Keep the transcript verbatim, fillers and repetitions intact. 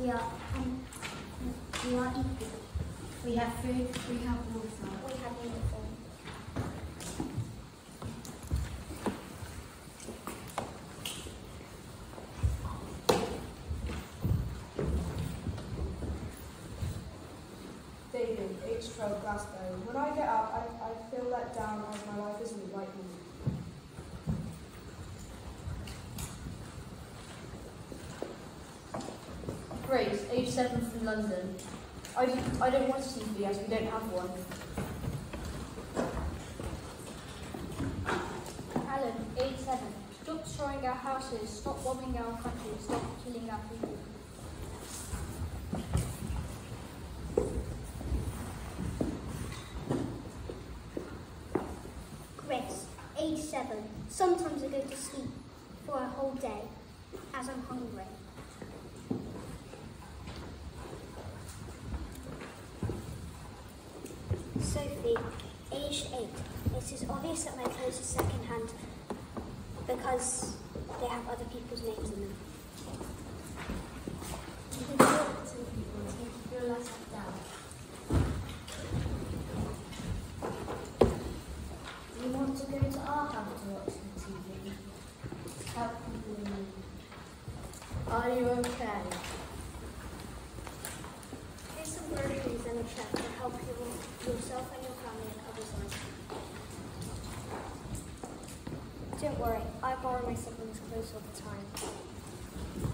We are, um, we are equal. We have food, we have water. We have uniform. David, age twelve, Glasgow. When I get up, I, I feel let down as my life isn't like me. Grace, age seven, from London. I don't, I don't want a T V as we don't have one. Alan, age seven. Stop destroying our houses, stop bombing our country, stop killing our people. Grace, age seven. Sometimes I go to sleep for a whole day as I'm hungry. Sophie, aged eight. It is obvious that my clothes are second-hand because they have other people's names in them. You can talk to people to make you feel less left out. You want to go to our house to watch the T V? Help people in need. Are you okay? Here's some groceries and a check to help you, yourself and your family and others like you. Don't worry, I borrow my siblings' clothes all the time.